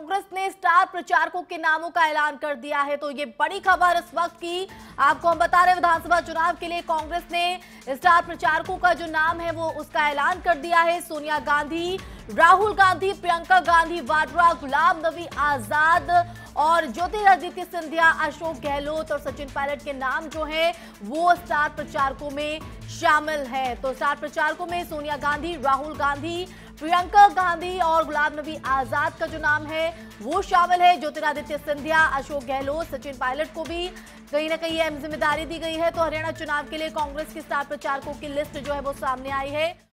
कांग्रेस ने स्टार प्रचारकों के नामों का ऐलान कर दिया है। तो ये बड़ी खबर इस वक्त की आपको हम बता रहे हैं। विधानसभा चुनाव के लिए कांग्रेस ने स्टार प्रचारकों का जो नाम है वो उसका ऐलान कर दिया है। सोनिया गांधी, राहुल गांधी, प्रियंका गांधी वाड्रा, गुलाम नबी आजाद और ज्योतिरादित्य सिंधिया, अशोक गहलोत और सचिन पायलट के नाम जो हैं वो स्टार प्रचारकों में शामिल है। तो स्टार प्रचारकों में सोनिया गांधी, राहुल गांधी, प्रियंका गांधी और गुलाम नबी आजाद का जो नाम है वो शामिल है। ज्योतिरादित्य सिंधिया, अशोक गहलोत, सचिन पायलट को भी कहीं ना कहीं अहम जिम्मेदारी दी गई है। तो हरियाणा चुनाव के लिए कांग्रेस के स्टार प्रचारकों की लिस्ट जो है वो सामने आई है।